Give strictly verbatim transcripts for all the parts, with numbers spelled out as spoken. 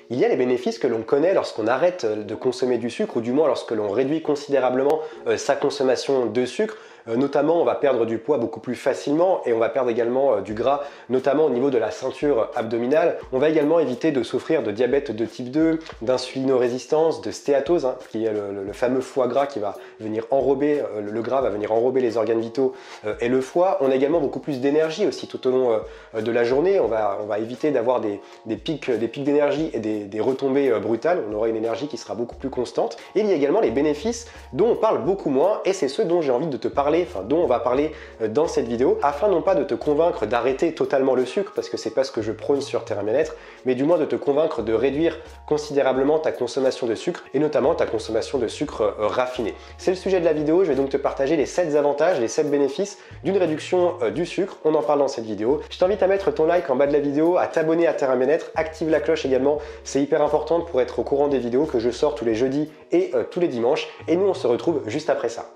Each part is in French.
Il y a les bénéfices que l'on connaît lorsqu'on arrête de consommer du sucre, ou du moins lorsque l'on réduit considérablement euh, sa consommation de sucre. Euh, notamment, on va perdre du poids beaucoup plus facilement et on va perdre également euh, du gras, notamment au niveau de la ceinture abdominale. On va également éviter de souffrir de diabète de type deux, d'insulinorésistance, de stéatose, hein, qui est le, le, le fameux foie gras qui va venir enrober, euh, le gras va venir enrober les organes vitaux euh, et le foie. On a également beaucoup plus d'énergie aussi tout au long euh, de la journée. On va, on va éviter d'avoir des, des pics, des pics d'énergie et des, des retombées euh, brutales. On aura une énergie qui sera beaucoup plus constante. Et il y a également les bénéfices dont on parle beaucoup moins, et c'est ceux dont j'ai envie de te parler, enfin dont on va parler dans cette vidéo, afin non pas de te convaincre d'arrêter totalement le sucre, parce que c'est pas ce que je prône sur Terrain Bien-être, mais du moins de te convaincre de réduire considérablement ta consommation de sucre, et notamment ta consommation de sucre euh, raffiné. C'est le sujet de la vidéo. Je vais donc te partager les sept avantages, les sept bénéfices d'une réduction euh, du sucre. On en parle dans cette vidéo. Je t'invite à mettre ton like en bas de la vidéo, à t'abonner à Terrain Bien-être, active la cloche également, c'est hyper important pour être au courant des vidéos que je sors tous les jeudis et euh, tous les dimanches, et nous on se retrouve juste après ça.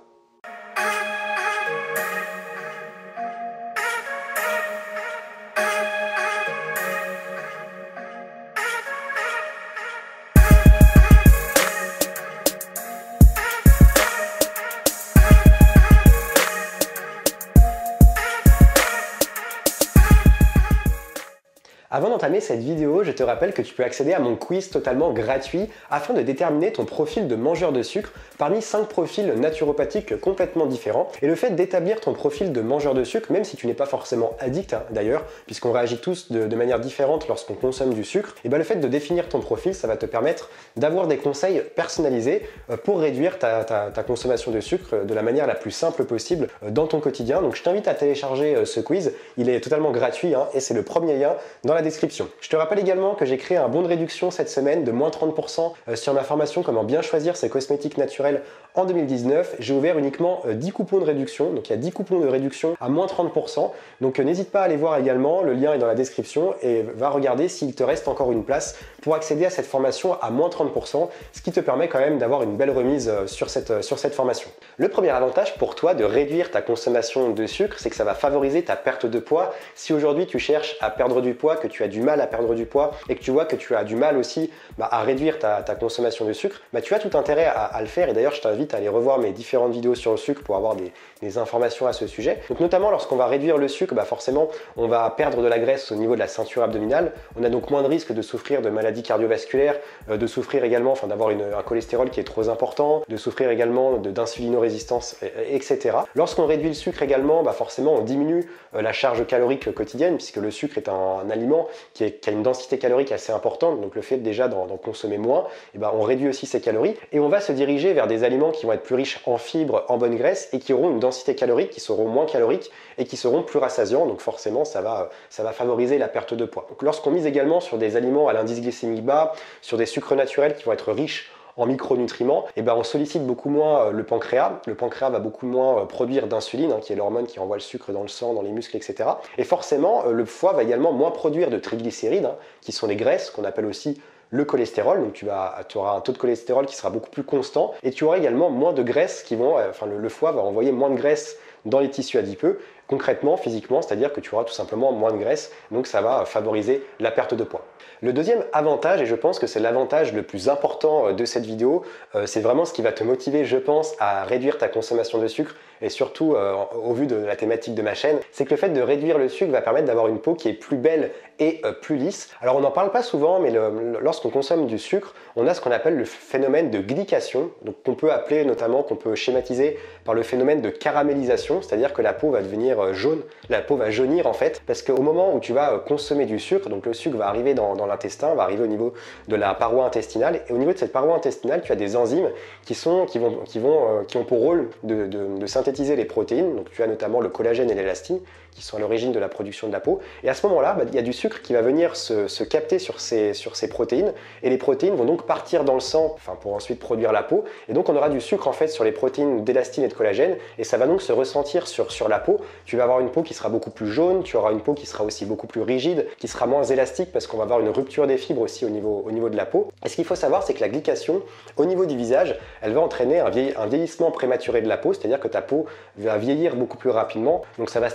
Avant d'entamer cette vidéo, je te rappelle que tu peux accéder à mon quiz totalement gratuit afin de déterminer ton profil de mangeur de sucre parmi cinq profils naturopathiques complètement différents. Et le fait d'établir ton profil de mangeur de sucre, même si tu n'es pas forcément addict hein, d'ailleurs, puisqu'on réagit tous de, de manière différente lorsqu'on consomme du sucre, et bien le fait de définir ton profil, ça va te permettre d'avoir des conseils personnalisés pour réduire ta, ta, ta consommation de sucre de la manière la plus simple possible dans ton quotidien. Donc je t'invite à télécharger ce quiz, il est totalement gratuit hein, et c'est le premier lien dans la description. Je te rappelle également que j'ai créé un bon de réduction cette semaine de moins trente pour cent sur ma formation Comment bien choisir ses cosmétiques naturels en deux mille dix-neuf. J'ai ouvert uniquement dix coupons de réduction, donc il y a dix coupons de réduction à moins trente pour cent. Donc n'hésite pas à aller voir également, le lien est dans la description, et va regarder s'il te reste encore une place pour accéder à cette formation à moins trente pour cent, ce qui te permet quand même d'avoir une belle remise sur cette, sur cette formation. Le premier avantage pour toi de réduire ta consommation de sucre, c'est que ça va favoriser ta perte de poids. Si aujourd'hui tu cherches à perdre du poids, que tu as du mal à perdre du poids et que tu vois que tu as du mal aussi bah, à réduire ta, ta consommation de sucre, bah, tu as tout intérêt à, à le faire. Et d'ailleurs, je t'invite à aller revoir mes différentes vidéos sur le sucre pour avoir des, des informations à ce sujet. Donc notamment lorsqu'on va réduire le sucre, bah, forcément on va perdre de la graisse au niveau de la ceinture abdominale. On a donc moins de risque de souffrir de maladies cardiovasculaires, euh, de souffrir également, enfin d'avoir un cholestérol qui est trop important, de souffrir également d'insulinorésistance, et cetera. Lorsqu'on réduit le sucre également, bah, forcément on diminue euh, la charge calorique quotidienne, puisque le sucre est un, un aliment qui, est, qui a une densité calorique assez importante. Donc le fait déjà d'en consommer moins, et ben, on réduit aussi ses calories, et on va se diriger vers des aliments qui vont être plus riches en fibres, en bonne graisse, et qui auront une densité calorique, qui seront moins caloriques et qui seront plus rassasiants. Donc forcément ça va, ça va favoriser la perte de poids. Donc lorsqu'on mise également sur des aliments à l'indice glycémique bas, sur des sucres naturels qui vont être riches en micronutriments, et ben on sollicite beaucoup moins le pancréas. Le pancréas va beaucoup moins produire d'insuline, hein, qui est l'hormone qui envoie le sucre dans le sang, dans les muscles, et cetera. Et forcément, le foie va également moins produire de triglycérides, hein, qui sont les graisses, qu'on appelle aussi le cholestérol. Donc tu, vas, tu auras un taux de cholestérol qui sera beaucoup plus constant, et tu auras également moins de graisses qui vont, enfin le, le foie va envoyer moins de graisse dans les tissus adipeux, concrètement, physiquement, c'est-à-dire que tu auras tout simplement moins de graisse, donc ça va favoriser la perte de poids. Le deuxième avantage, et je pense que c'est l'avantage le plus important de cette vidéo, euh, c'est vraiment ce qui va te motiver, je pense, à réduire ta consommation de sucre, et surtout euh, au vu de la thématique de ma chaîne, c'est que le fait de réduire le sucre va permettre d'avoir une peau qui est plus belle et euh, plus lisse. Alors on n'en parle pas souvent, mais lorsqu'on consomme du sucre, on a ce qu'on appelle le phénomène de glycation, donc qu'on peut appeler notamment, qu'on peut schématiser par le phénomène de caramélisation, c'est-à-dire que la peau va devenir jaune, la peau va jaunir en fait, parce qu'au moment où tu vas consommer du sucre, donc le sucre va arriver dans, dans l'intestin, va arriver au niveau de la paroi intestinale, et au niveau de cette paroi intestinale, tu as des enzymes qui, sont, qui, vont, qui, vont, euh, qui ont pour rôle de, de, de synthétiser les protéines. Donc tu as notamment le collagène et l'élastine qui sont à l'origine de la production de la peau, et à ce moment-là, bah, il y a du sucre qui va venir se, se capter sur ces, sur ces protéines, et les protéines vont donc partir dans le sang, enfin, pour ensuite produire la peau, et donc on aura du sucre en fait sur les protéines d'élastine et de collagène, et ça va donc se ressentir sur, sur la peau. Tu vas avoir une peau qui sera beaucoup plus jaune, tu auras une peau qui sera aussi beaucoup plus rigide, qui sera moins élastique, parce qu'on va avoir une rupture des fibres aussi au niveau, au niveau de la peau. Et ce qu'il faut savoir, c'est que la glycation, au niveau du visage, elle va entraîner un, vieil, un vieillissement prématuré de la peau, c'est-à-dire que ta peau va vieillir beaucoup plus rapidement, donc ça va se traduire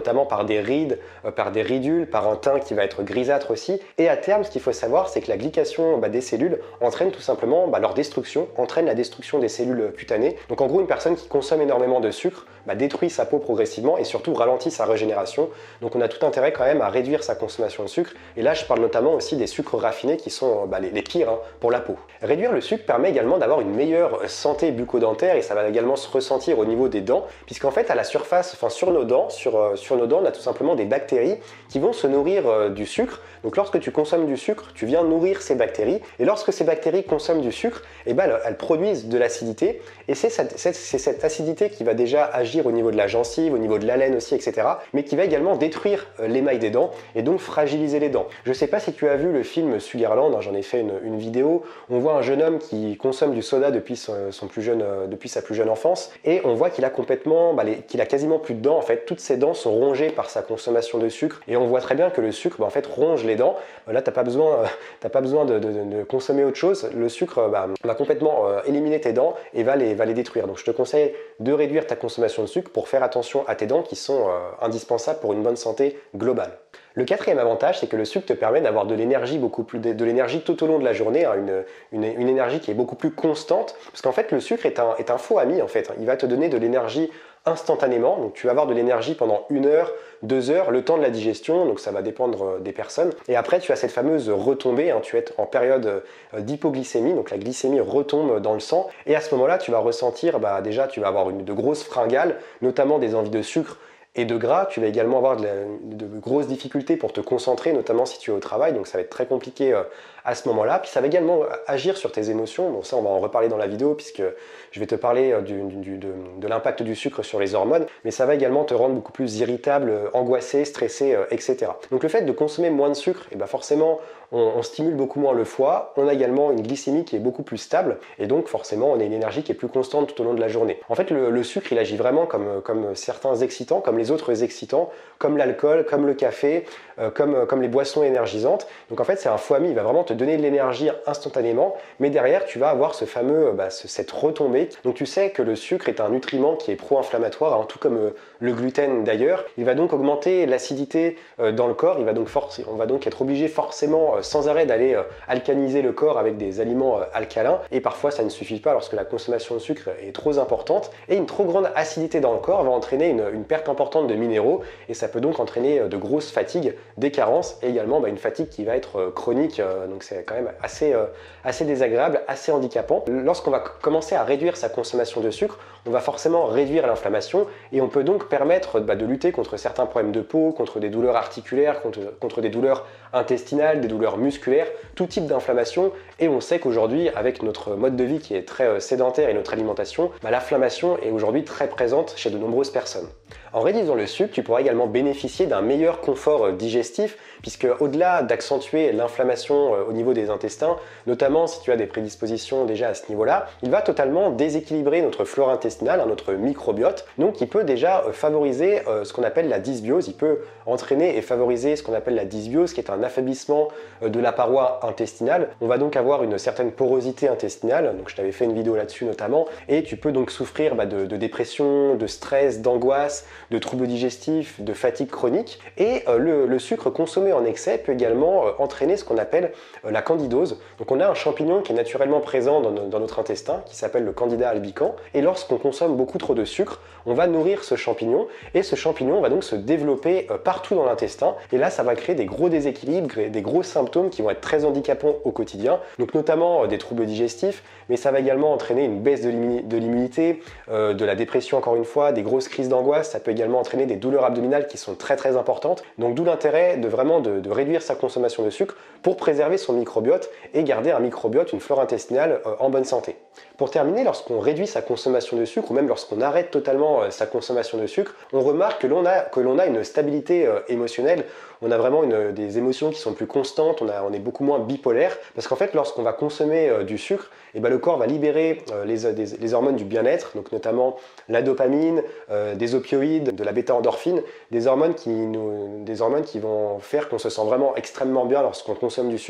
notamment par des rides, euh, par des ridules, par un teint qui va être grisâtre aussi. Et à terme, ce qu'il faut savoir, c'est que la glycation bah, des cellules entraîne tout simplement bah, leur destruction, entraîne la destruction des cellules cutanées. Donc en gros, une personne qui consomme énormément de sucre bah, détruit sa peau progressivement et surtout ralentit sa régénération. Donc on a tout intérêt quand même à réduire sa consommation de sucre. Et là, je parle notamment aussi des sucres raffinés qui sont bah, les, les pires hein, pour la peau. Réduire le sucre permet également d'avoir une meilleure santé bucco-dentaire et ça va également se ressentir au niveau des dents, puisqu'en fait à la surface, enfin sur nos dents, sur, euh, sur nos dents, on a tout simplement des bactéries qui vont se nourrir euh, du sucre. Donc lorsque tu consommes du sucre, tu viens nourrir ces bactéries et lorsque ces bactéries consomment du sucre, eh ben, elles, elles produisent de l'acidité et c'est cette, cette, cette acidité qui va déjà agir au niveau de la gencive, au niveau de la laine aussi, et cetera, mais qui va également détruire euh, l'émail des dents et donc fragiliser les dents. Je ne sais pas si tu as vu le film Sugarland, hein, j'en ai fait une, une vidéo, on voit un jeune homme qui consomme du soda depuis, son, son plus jeune, euh, depuis sa plus jeune enfance et on voit qu'il a complètement, bah, les, qu'il a quasiment plus de dents, en fait, toutes ses dents sont rongées par sa consommation de sucre et on voit très bien que le sucre bah, en fait, ronge les dents. Euh, là, tu n'as pas besoin, euh, t'as pas besoin de, de, de consommer autre chose, le sucre bah, va complètement euh, éliminer tes dents et va les, va les détruire. Donc je te conseille de réduire ta consommation de sucre pour faire attention à tes dents qui sont euh, indispensables pour une bonne santé globale. Le quatrième avantage, c'est que le sucre te permet d'avoir de l'énergie beaucoup plus de, de l'énergie tout au long de la journée, hein, une, une, une énergie qui est beaucoup plus constante, parce qu'en fait le sucre est un, est un faux ami en fait. Il va te donner de l'énergie instantanément, donc tu vas avoir de l'énergie pendant une heure, deux heures, le temps de la digestion, donc ça va dépendre des personnes. Et après tu as cette fameuse retombée, hein, tu es en période d'hypoglycémie, donc la glycémie retombe dans le sang, et à ce moment-là tu vas ressentir, bah, déjà tu vas avoir une, de grosses fringales, notamment des envies de sucre et de gras. Tu vas également avoir de, la, de grosses difficultés pour te concentrer, notamment si tu es au travail, donc ça va être très compliqué euh, à ce moment-là. Puis ça va également agir sur tes émotions. Bon, ça on va en reparler dans la vidéo puisque je vais te parler euh, du, du, de, de l'impact du sucre sur les hormones, mais ça va également te rendre beaucoup plus irritable, angoissé, stressé, euh, et cetera. Donc le fait de consommer moins de sucre, et ben forcément on, on stimule beaucoup moins le foie, on a également une glycémie qui est beaucoup plus stable et donc forcément on a une énergie qui est plus constante tout au long de la journée. En fait le, le sucre il agit vraiment comme, comme certains excitants, comme les autres excitants, comme l'alcool, comme le café, euh, comme, comme les boissons énergisantes. Donc en fait c'est un faux ami, il va vraiment te donner de l'énergie instantanément, mais derrière tu vas avoir ce fameux, bah, ce, cette retombée. Donc tu sais que le sucre est un nutriment qui est pro-inflammatoire, hein, tout comme euh, le gluten d'ailleurs. Il va donc augmenter l'acidité euh, dans le corps, il va donc forcer, on va donc être obligé forcément euh, sans arrêt d'aller euh, alcaliniser le corps avec des aliments euh, alcalins, et parfois ça ne suffit pas lorsque la consommation de sucre est trop importante, et une trop grande acidité dans le corps va entraîner une, une perte importante de minéraux, et ça peut donc entraîner de grosses fatigues, des carences, et également bah, une fatigue qui va être euh, chronique, euh, donc c'est quand même assez, euh, assez désagréable, assez handicapant. Lorsqu'on va commencer à réduire sa consommation de sucre, on va forcément réduire l'inflammation, et on peut donc permettre bah, de lutter contre certains problèmes de peau, contre des douleurs articulaires, contre, contre des douleurs intestinales, des douleurs musculaires, tout type d'inflammation. Et on sait qu'aujourd'hui, avec notre mode de vie qui est très sédentaire et notre alimentation, bah, l'inflammation est aujourd'hui très présente chez de nombreuses personnes. En réduisant le sucre, tu pourras également bénéficier d'un meilleur confort digestif, puisque au-delà d'accentuer l'inflammation au niveau des intestins, notamment si tu as des prédispositions déjà à ce niveau-là, il va totalement déséquilibrer notre flore intestinale, notre microbiote, donc il peut déjà favoriser ce qu'on appelle la dysbiose, il peut entraîner et favoriser ce qu'on appelle la dysbiose, qui est un affaiblissement de la paroi intestinale. On va donc avoir une certaine porosité intestinale, donc je t'avais fait une vidéo là-dessus notamment, et tu peux donc souffrir bah, de, de dépression, de stress, d'angoisse, de troubles digestifs, de fatigue chronique. Et euh, le, le sucre consommé en excès peut également euh, entraîner ce qu'on appelle euh, la candidose. Donc on a un champignon qui est naturellement présent dans, no dans notre intestin, qui s'appelle le Candida albicans, et lorsqu'on consomme beaucoup trop de sucre, on va nourrir ce champignon, et ce champignon va donc se développer euh, partout dans l'intestin, et là ça va créer des gros déséquilibres, des gros symptômes qui vont être très handicapants au quotidien, donc notamment euh, des troubles digestifs, mais ça va également entraîner une baisse de l'immunité, euh, de la dépression encore une fois, des grosses crises d'angoisse, ça peut également entraîner des douleurs abdominales qui sont très très importantes. Donc d'où l'intérêt de vraiment de, de réduire sa consommation de sucre pour préserver son microbiote et garder un microbiote, une flore intestinale euh, en bonne santé. Pour terminer, lorsqu'on réduit sa consommation de sucre ou même lorsqu'on arrête totalement euh, sa consommation de sucre, on remarque que l'on a, que l'on a une stabilité euh, émotionnelle. On a vraiment une, des émotions qui sont plus constantes, on, a, on est beaucoup moins bipolaire, parce qu'en fait lorsqu'on va consommer euh, du sucre, et ben, le corps va libérer euh, les, des, les hormones du bien-être, donc notamment la dopamine, euh, des opioïdes, de la bêta-endorphine, des hormones qui nous, des hormones qui vont faire qu'on se sent vraiment extrêmement bien lorsqu'on consomme du sucre.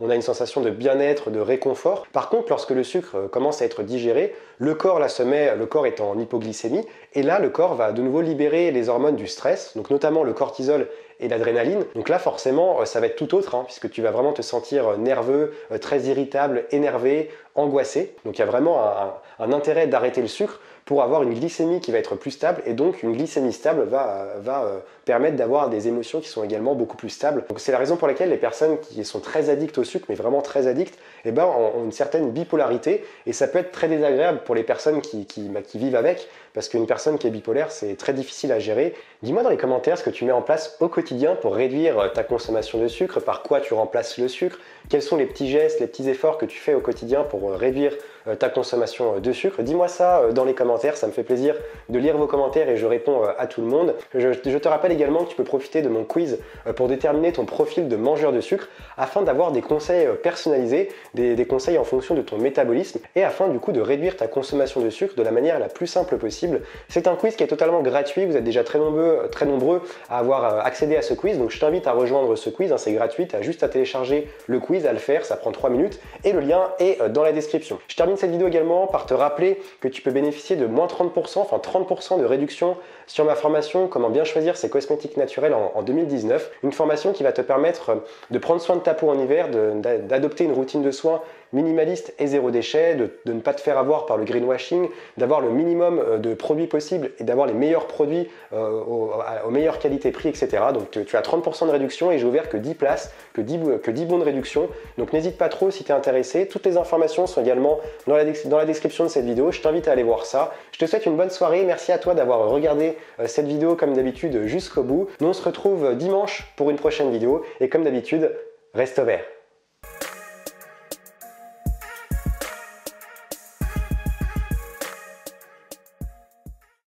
on a une sensation de bien-être, de réconfort. Par contre, lorsque le sucre commence à être digéré, le corps là se met, le corps est en hypoglycémie, et là le corps va de nouveau libérer les hormones du stress, donc notamment le cortisol et l'adrénaline. Donc là forcément ça va être tout autre, hein, puisque tu vas vraiment te sentir nerveux, très irritable, énervé, angoissé. Donc il y a vraiment un, un intérêt d'arrêter le sucre pour avoir une glycémie qui va être plus stable, et donc une glycémie stable va, va euh, permettre d'avoir des émotions qui sont également beaucoup plus stables. Donc c'est la raison pour laquelle les personnes qui sont très addictes au sucre, mais vraiment très addictes, eh ben, ont une certaine bipolarité, et ça peut être très désagréable pour les personnes qui, qui, bah, qui vivent avec, parce qu'une personne qui est bipolaire, c'est très difficile à gérer. Dis-moi dans les commentaires ce que tu mets en place au quotidien pour réduire ta consommation de sucre, par quoi tu remplaces le sucre, quels sont les petits gestes, les petits efforts que tu fais au quotidien pour réduire ta consommation de sucre. Dis-moi ça dans les commentaires, ça me fait plaisir de lire vos commentaires et je réponds à tout le monde. Je, je te rappelle également que tu peux profiter de mon quiz pour déterminer ton profil de mangeur de sucre, afin d'avoir des conseils personnalisés, des, des conseils en fonction de ton métabolisme, et afin du coup de réduire ta consommation de sucre de la manière la plus simple possible. C'est un quiz qui est totalement gratuit, vous êtes déjà très nombreux, très nombreux à avoir accédé à ce quiz, donc je t'invite à rejoindre ce quiz, hein, c'est gratuit, tu as juste à télécharger le quiz, à le faire, ça prend trois minutes, et le lien est dans la description. Je termine cette vidéo également par te rappeler que tu peux bénéficier de moins trente pour cent, enfin trente pour cent de réduction sur ma formation Comment bien choisir ses cosmétiques naturels en, en deux mille dix-neuf. Une formation qui va te permettre de prendre soin de ta peau en hiver, d'adopter une routine de soins minimaliste et zéro déchet, de, de ne pas te faire avoir par le greenwashing, d'avoir le minimum de produits possibles et d'avoir les meilleurs produits euh, aux, aux meilleures qualités prix, et cetera. Donc tu, tu as trente pour cent de réduction et j'ai ouvert que dix places, que dix, que dix bons de réduction. Donc n'hésite pas trop si tu es intéressé. Toutes les informations sont également dans la, dans la description de cette vidéo. Je t'invite à aller voir ça. Je te souhaite une bonne soirée. Merci à toi d'avoir regardé euh, cette vidéo comme d'habitude jusqu'au bout. Nous on se retrouve dimanche pour une prochaine vidéo et comme d'habitude, reste vert.